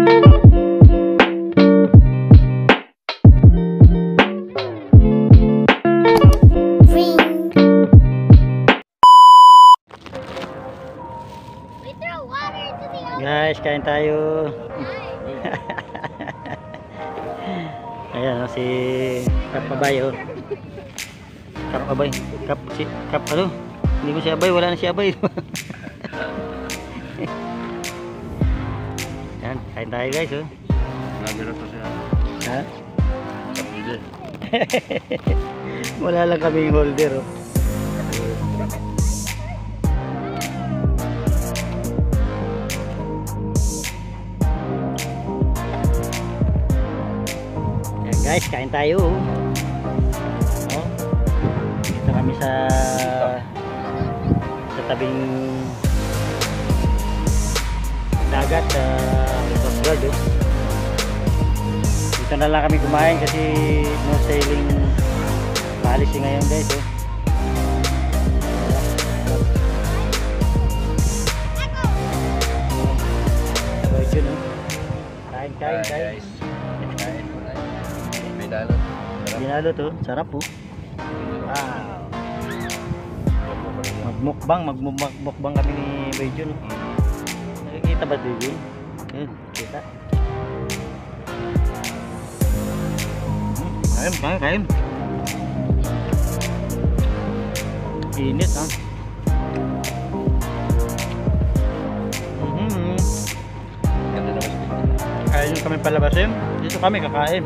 Guys, kain tayo. Ayan si Kap Abay, oh. Kap Abay, Kap ano? Hindi mo si Abay, wala na si Abay. Yan, kain tayo guys, oh. Nabira to siya. Ha? Wala lang kaming holder, oh. Guys, kain tayo. Oh. Dito kami sa tabing dagat sa Coast Guard. Oh. Dito na lang kami kumain kasi no sailing policy ngayon guys. Oh. So, yun, oh. Kain guys. Binalo to, sarap po. Wow. Magmukbang kami ni Bayjun. Nakikita ba Bayjun? Yun, kita. Kain. Init ha. Kain yung kami palabasin. Dito kami kakain.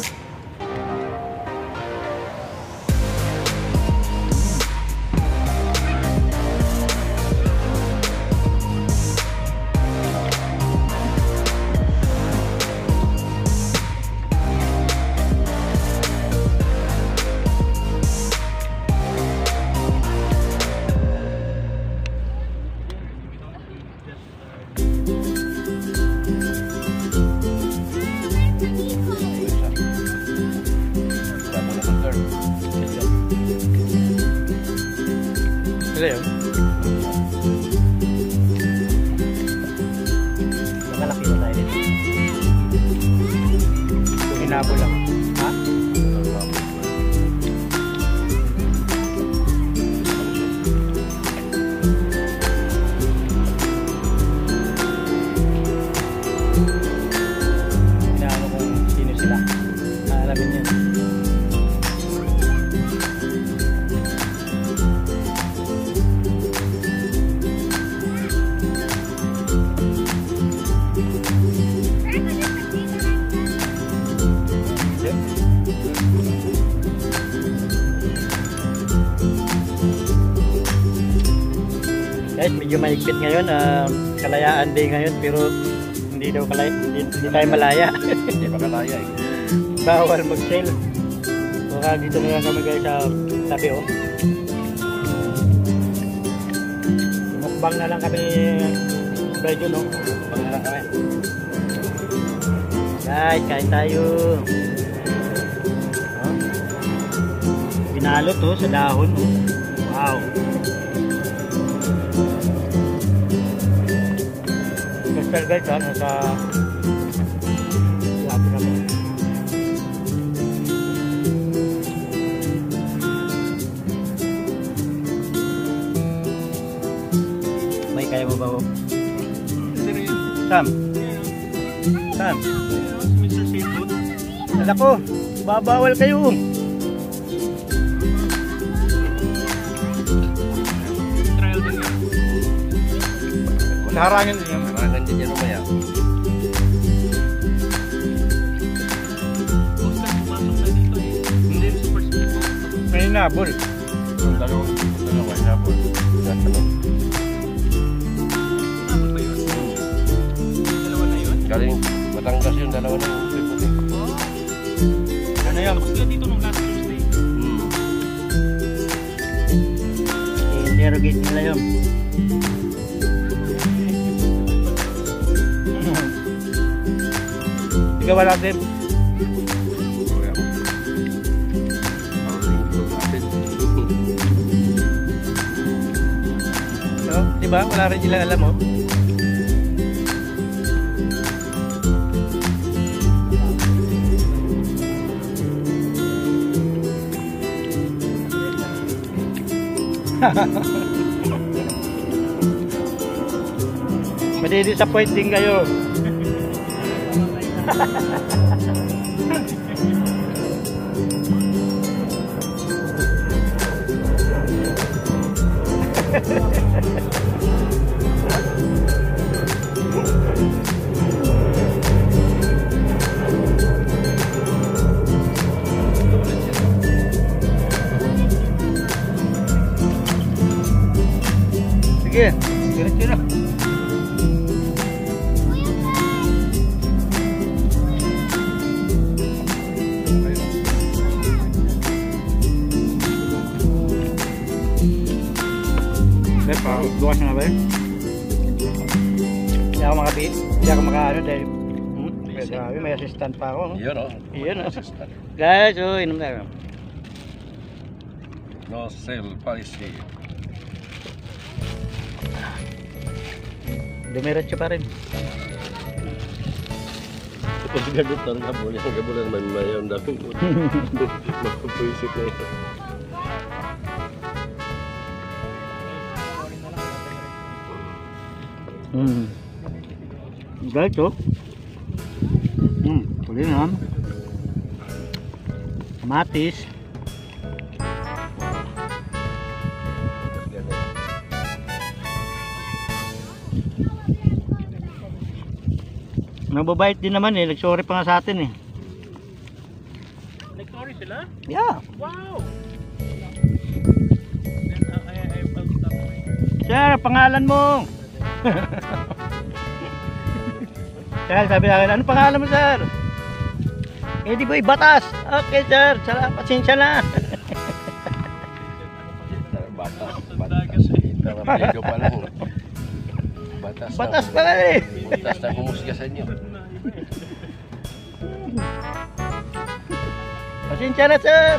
Sila yun? Magalaki na tayo dito. Hinabo lang. Ha? Hinaano kung sino sila. Alamin yun. Guys, medyo mahigpit ngayon, kalayaan day ngayon pero hindi daw hindi tayo malaya. Hindi pa kalaya eh. Bawal mag-sail. Baka dito na lang kami guys sa tabi, oh. Mukbang na lang kami medyo, no? Mukbang na lang kami. Guys, kain tayo. Oh. Binalo to sa dahon, oh. Wow. Guys, ano sa labi naman. May kaya mo ba ho? Sam? Mr. Seafood. Alam ko, babawal kayo. Trial din yan. Harangin din yan. Harangin din yan umaya. Oscar, pumasok na dito eh. Hindi rin super speed. May nabol. Dalawa hinabol. Nabol ba yun? Dalawa na yun? Galing Batangas yun, dalawa na yun. Ano yan? Tapos sila dito nung last Tuesday. I-interrogate nila yun. Ikaw wala din. No? Diba? Wala rin sila alam, oh. Madi-disappoint din kayo. Sige, tira-tira. Bukas na ba yun? Hindi ako makaano dahil grabe, may assistant pa ako. No? Yun o. Yun o. Guys, inom tayo. No sale policy. Dumiretso pa rin. Kasi gagot ang gabol. Yung gabol naman may ang daming mapupuisip na ito. Guys, kulinan. Kamatis. Nababait din naman nagsorry pa nga sa atin Nag-sorry sila? Yeah. Wow! Then, I will stop my... Sir, pangalan mo? Sir, sabi namin, ano pangalan mo, sir? Di ba batas? Okay, sir. Salamat, pasensya na. Batas. Ito pa lang. Batas pala eh. Batas na humusga sa inyo. Pasensya na, sir.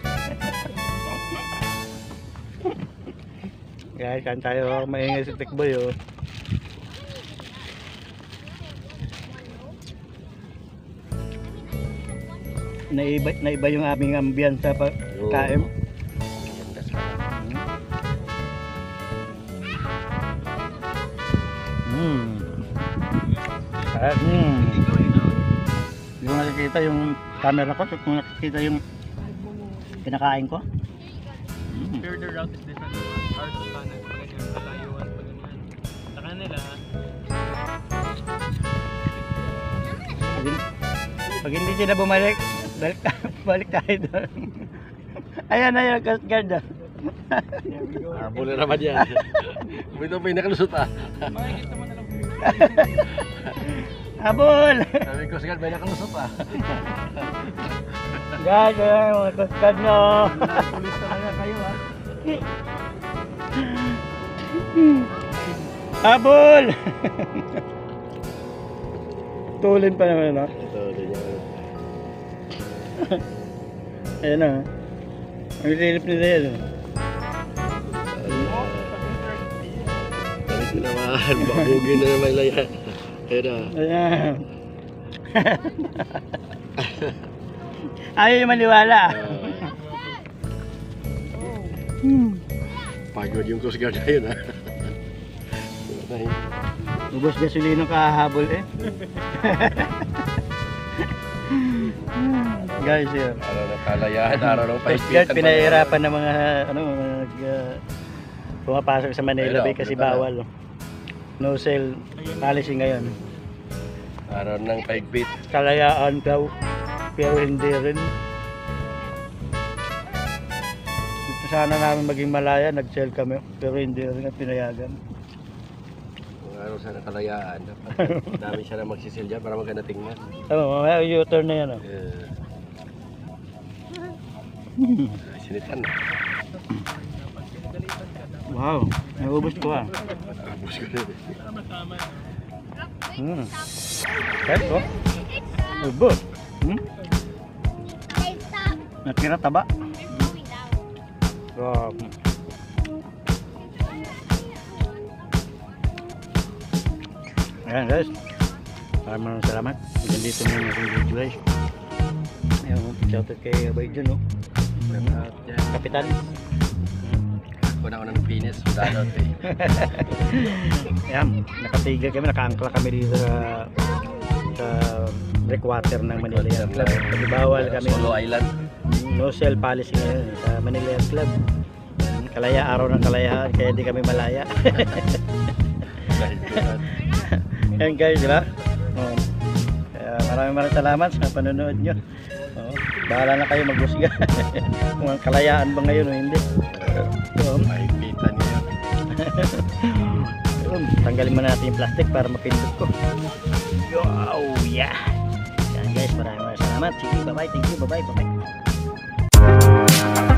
Guys, saan tayo maingay si Tikboy, oh. Naiba yung aming ambiyansa pa KM. Hindi ko nakikita yung camera ko, kung nakikita yung kinakain ko. Here the route is different. Ours is tunnel, pag ganyan, palayuan, pag ganyan. Sa kanila, pag hindi sila bumalik, balik tayo doon. Ayan na yung Coast Guard. Habol na naman yan. Ito pa yung nakalusot makikita mo na lang. Habol! Sabi ko, sige, may nakalusot Guys, ayan mga Coast Guard nyo. Pulis talaga kayo Habol! Tulin pa naman, no? Ayan na. Ang silip nila yan. Balik na naman. Bakugin na naman lang yan. Ayan na. Ayan. Ayaw yung maniwala. Pagod yung Coast Guard na yun ha. Ubos gasolino kahabol eh. Guys, yun. Araw ng kalayaan, araw ng Coast Guard, pinahihirapan ng mga pumapasok sa Manila Bay kasi bawal. No sale policy ngayon. Araw ng paigpit. Kalayaan daw, pero hindi rin. Dito sana namin maging malaya, nag-sell kami, pero hindi rin at pinayagan. Araw sa kalayaan. Dami siya na magsisil dyan para maganda tingnan. Tama, mamaya U-turn na yan. Oh. Sinitan na. Wow, naubos ko ah. Abos ko na. Kahit ko. Ubos. Natira taba. Wow. Ayan guys, maraming salamat. Nandito na yung aking video guys. Ayan, shoutout kay Abay Jun, no? Kapitan. ko na unang finish. Dadot eh. Ayan, nakatigil kami, nakaangkla kami dito sa breakwater ng Manila Yacht Club. Kasi bawal kami. Solo Island. No sell policy ngayon sa Manila Yacht Club. Kalaya, araw ng kalayaan, kaya di kami malaya. Ayan guys, di ba? Oh. Kaya maraming salamat sa panonood nyo. Oh. Bahala na kayo maghusga. Kung ang kalayaan ba ngayon o hindi. Makikita niyo. Tanggalin mo natin yung plastic para mapindot ko. Oh yeah. Yan guys, maraming salamat. Sige, bye bye. Thank you. Bye bye. Bye bye.